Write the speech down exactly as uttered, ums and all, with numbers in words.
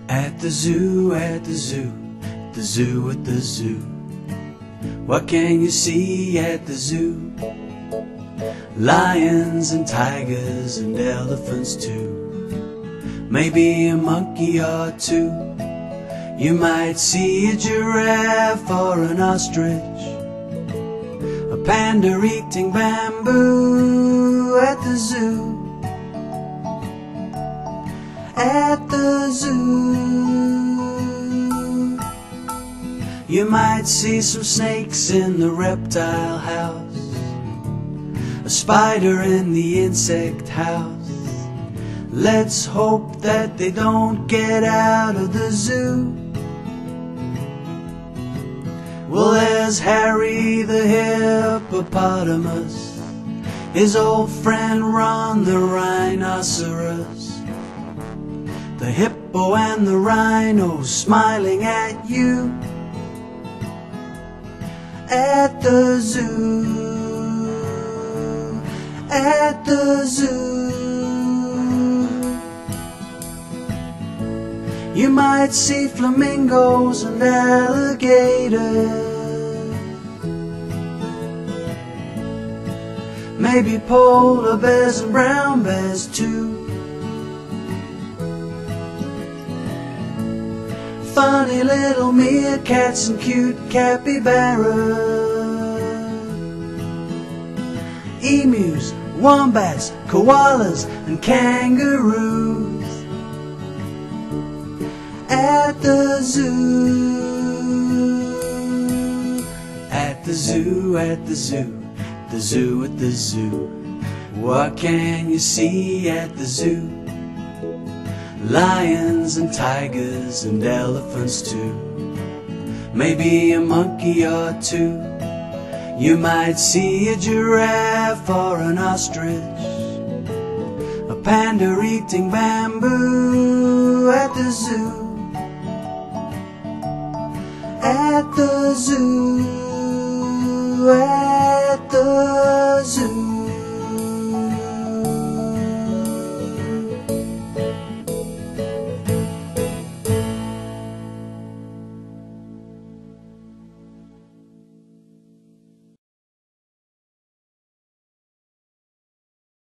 At the zoo, at the zoo, the zoo at the zoo. What can you see at the zoo? Lions and tigers and elephants too. Maybe a monkey or two. You might see a giraffe or an ostrich, a panda eating bamboo at the zoo. At the zoo, you might see some snakes in the reptile house, a spider in the insect house. Let's hope that they don't get out of the zoo. Well, there's Harry the hippopotamus, his old friend Ron the rhinoceros. The hippo and the rhino smiling at you at the zoo, at the zoo. You might see flamingos and alligators, maybe polar bears and brown bears too. Funny little meerkats and cute capybaras, emus, wombats, koalas and kangaroos. At the zoo, at the zoo, at the zoo, the zoo at the zoo. What can you see at the zoo? Lions and tigers and elephants too. Maybe a monkey or two. You might see a giraffe or an ostrich, a panda eating bamboo at the zoo. At the zoo, at the zoo.